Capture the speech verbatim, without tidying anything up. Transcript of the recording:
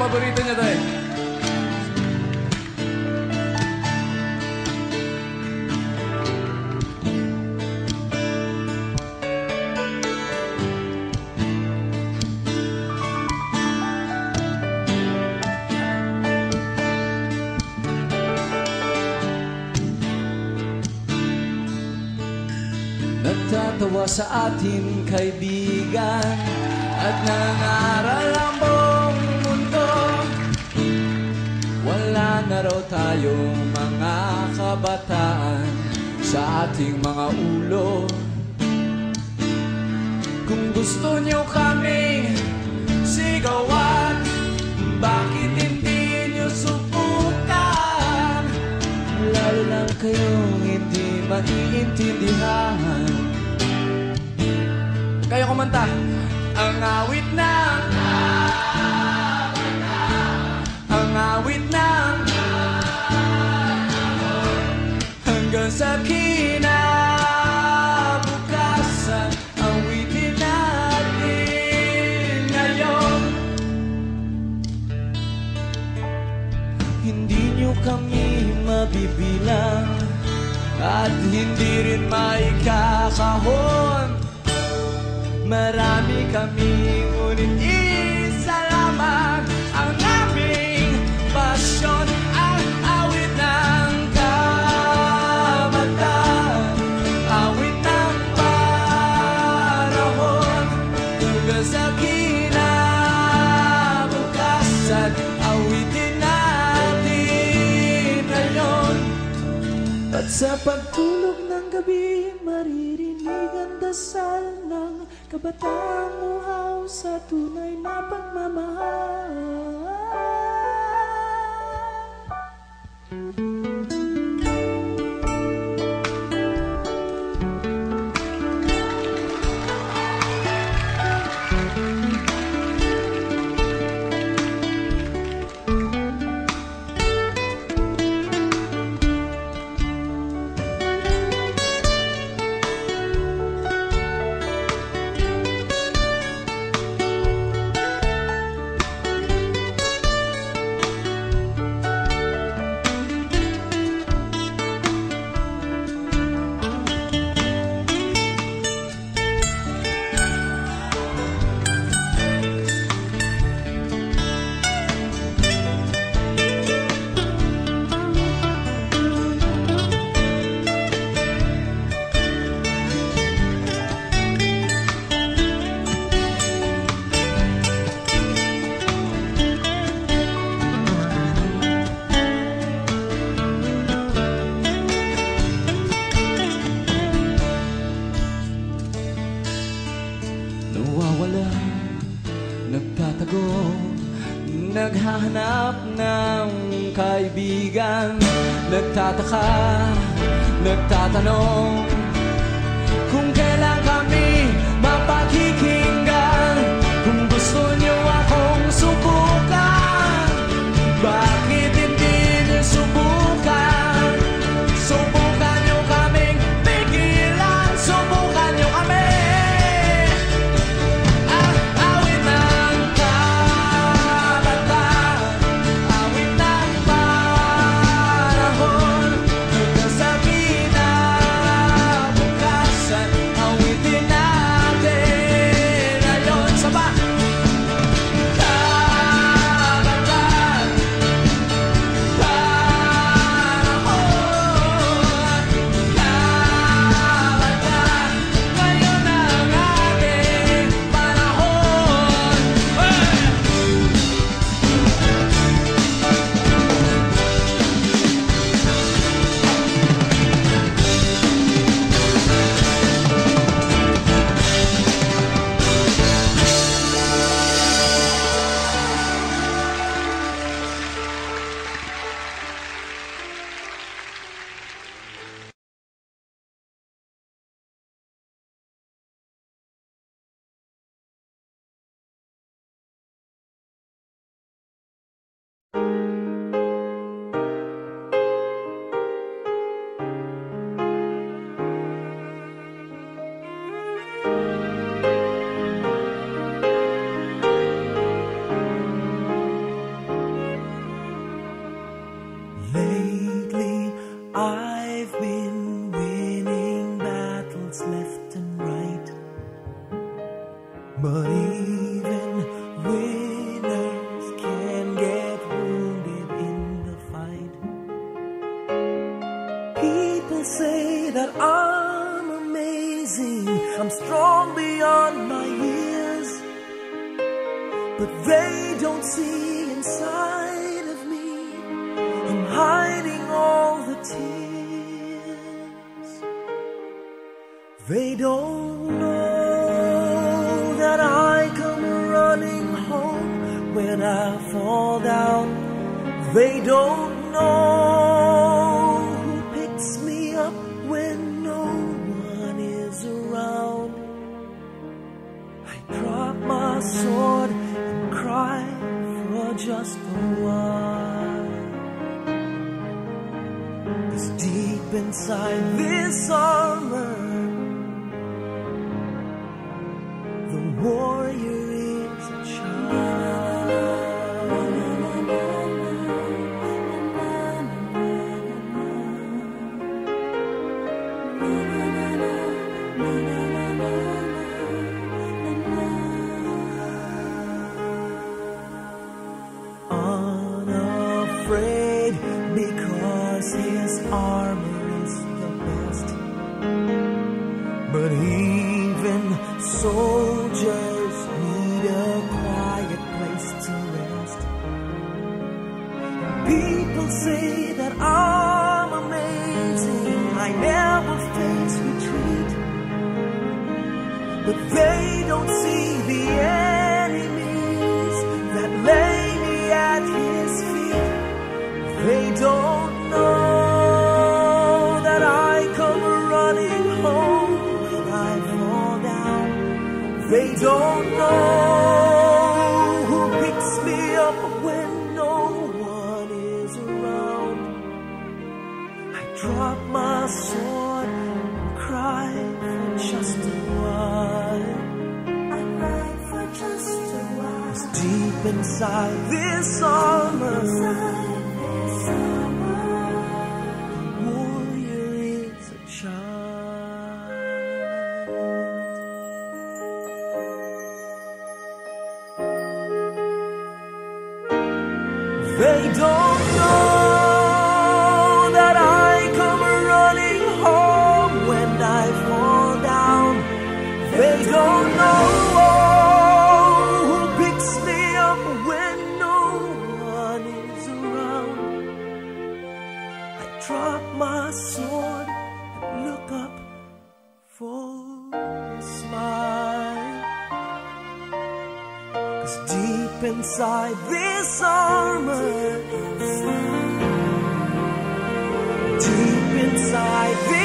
paborito niya to eh. Nagtatawa sa ating kaibigan at nangaral ang buong mundo. Wala na raw tayong mga kabataan sa ating mga ulo. Kung gusto nyo kami sigawan, bakit hindi nyo subukan? Lalo lang kayong hindi maiintindihan. Kayo kumanta. Ang awit ng Ang awit ng hanggang sa kinabukasan, awitin natin ngayon. Hindi nyo kami mabibilang at hindi rin maikakahon. Marami kami, ngunit isa lamang ang aming pasyon. Ang awit ng kabataan, awit ng panahon, hanggang sa kinabukasan, awitin natin ngayon. At sa pagtulog ng gabi, maririnig ang dasal ng kabataang uhaw sa tunay na pagmamahal. Nawawala, nagtatago, naghahanap ng kaibigan, nagtataka, nagtatanong kung kailan kami mapakikinggan. Kung gusto nyo akong subukan, bakit hindi nyo subukan? Subukan nyo kaming pigilan, subukan nyo kami. fights left and right. But even winners can get wounded in the fight. People say that I'm amazing, I'm strong beyond my years, but they don't see inside of me. I'm hiding all the tears. They don't know that I come running home when I fall down. They don't know who picks me up when no one is around. I drop my sword and cry for just a while. 'Cause deep inside this armor, the warrior is a child. Unafraid because his armor is the best. But even soldiers need a quiet place to rest. People say that I'm amazing, I never face retreat, but they don't see the enemies that lay me at his feet. They don't know that I come running home when I fall down. They don't know who picks me up when no one is around. I drop my sword and cry for just a while. I cry for just a while. 'Cause deep inside this armor, the warrior is a child. They don't know that I come running home when I fall down. They don't know who picks me up when no one is around. I drop my sword and look up for a smile. 'Cause deep inside this armor, deep inside this